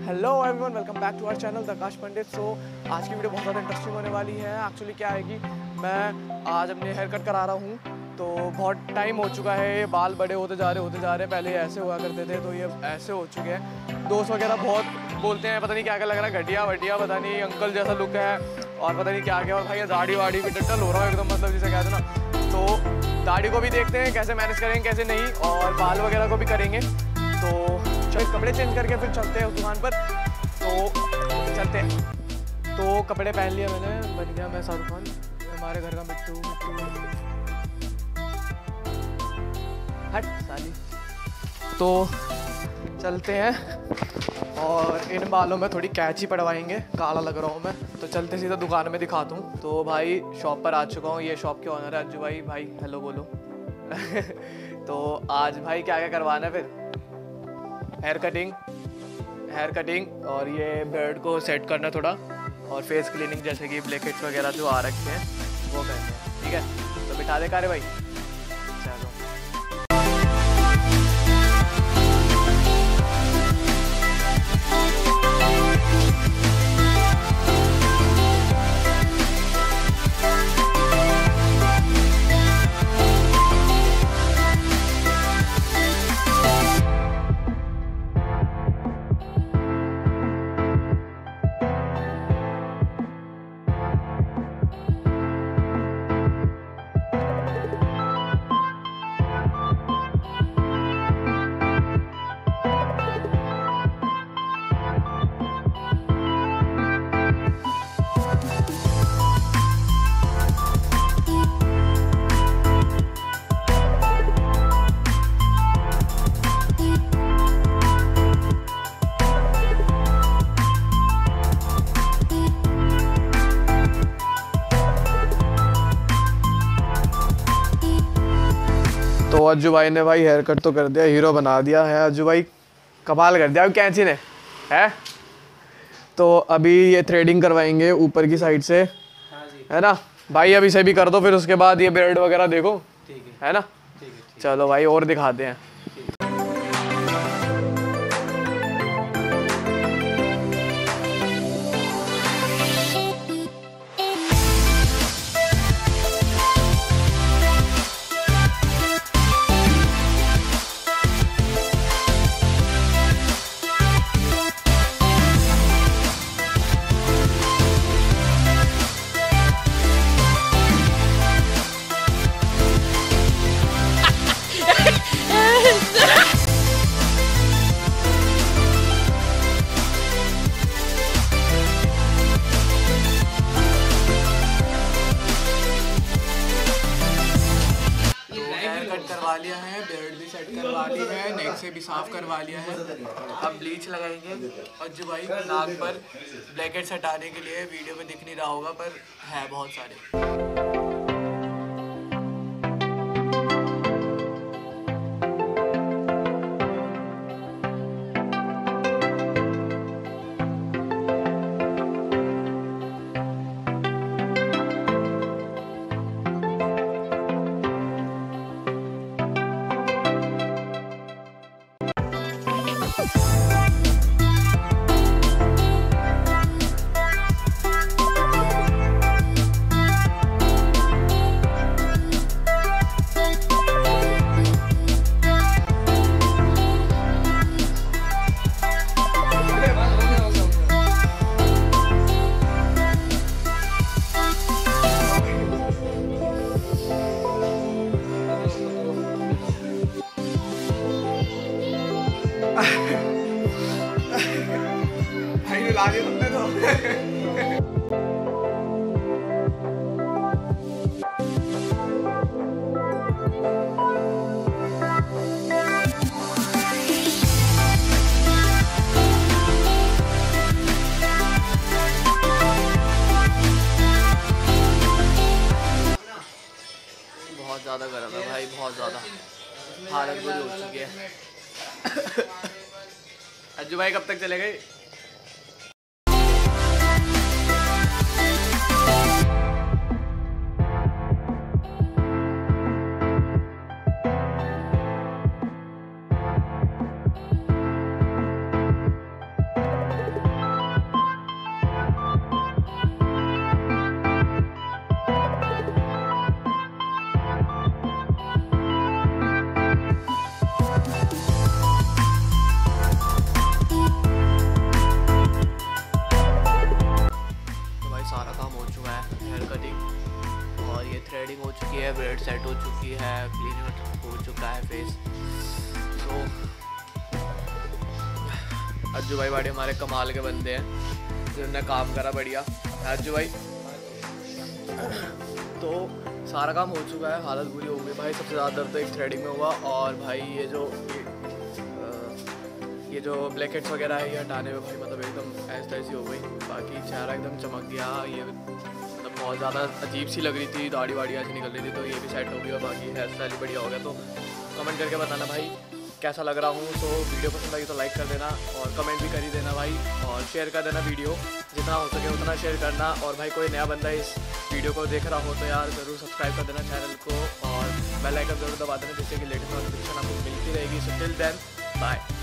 Hello everyone, welcome back to our channel theakashpandit। So आज की video बहुत ज़्यादा इंटरेस्टिंग होने वाली है। एक्चुअली क्या है कि मैं आज अपने हेयर कट करा रहा हूँ, तो बहुत टाइम हो चुका है, ये बाल बड़े होते जा रहे। पहले ऐसे हुआ करते थे, तो ये ऐसे हो चुके हैं। दोस्त वगैरह बहुत बोलते हैं पता नहीं क्या क्या लग रहा है, घटिया वटिया, पता नहीं अंकल जैसा लुक है और पता नहीं क्या क्या। और भाई दाढ़ी वाड़ी भी टट्टल हो रहा है एकदम, मतलब जिसे कहते हैं ना। तो दाढ़ी को भी देखते हैं कैसे मैनेज करेंगे कैसे नहीं, और बाल वगैरह को भी करेंगे। तो चलो कपड़े चेंज करके फिर चलते हैं उस दुकान पर। तो चलते हैं। तो कपड़े पहन लिया मैंने, बन गया मैं शाहरुख खान, हमारे घर का मिट्टू हट साली। तो चलते हैं और इन बालों में थोड़ी कैची पड़वाएंगे, काला लग रहा हूँ मैं। तो चलते सीधा दुकान में दिखाता हूँ। तो भाई शॉप पर आ चुका हूँ, ये शॉप के ऑनर है अज्जू भाई। भाई हेलो बोलो। तो आज भाई क्या क्या करवाना है फिर? हेयर कटिंग और ये बियर्ड को सेट करना थोड़ा, और फेस क्लीनिंग जैसे कि ब्लैकहेड्स वगैरह जो आ रखे हैं वो करने हैं। ठीक है, तो बिठा दे कारे भाई। चलो तो अज्जू भाई ने भाई हेयर कट तो कर दिया, हीरो बना दिया है अज्जू भाई, कमाल कर दिया कैंची ने है। तो अभी ये थ्रेडिंग करवाएंगे ऊपर की साइड से, हाँ जी। है ना भाई, अभी से भी कर दो, फिर उसके बाद ये बियर्ड वगैरह देखो, ठीक है ना। ठीक है। चलो भाई और दिखाते हैं। करवा लिया है, बियर्ड भी सेट करवा ली है, नेक से भी साफ करवा लिया है। अब ब्लीच लगाएंगे। अज्जू भाई नाक पर ब्लैकहेड्स हटाने के लिए, वीडियो में दिख नहीं रहा होगा पर है बहुत सारे। ला दिया तुमने तो। बहुत ज़्यादा गर्म है भाई, बहुत ज़्यादा, हालत बुरी हो चुकी है। अज्जू भाई कब तक चले गए? अज्जू भाई बड़े हमारे कमाल के बंदे हैं जिन्होंने काम करा बढ़िया। अज्जू भाई तो सारा काम हो चुका है, हालत बुरी हो गई भाई। सबसे ज़्यादा दर्द तो एक थ्रेडिंग में हुआ, और भाई ये जो ब्लैकहेड्स वगैरह है ये हटाने में भाई मतलब एकदम ऐसी हो गई। बाकी चेहरा एकदम चमक गया, ये मतलब बहुत ज़्यादा अजीब सी लग रही थी, दाढ़ी वाड़ी ऐसी निकल रही थी, तो ये भी सेट हो गया। बाकी हेयर स्टाइल भी बढ़िया हो गया। तो कमेंट करके बताना भाई कैसा लग रहा हूँ। तो वीडियो पसंद आई तो लाइक कर देना और कमेंट भी कर ही देना भाई, और शेयर कर देना वीडियो, जितना हो सके उतना शेयर करना। और भाई कोई नया बंदा इस वीडियो को देख रहा हो तो यार ज़रूर सब्सक्राइब कर देना चैनल को, और बेल आइकन ज़रूर दबा देना जिससे कि लेटेस्ट नोटिफिकेशन आपको मिलती रहेगी। So till then bye.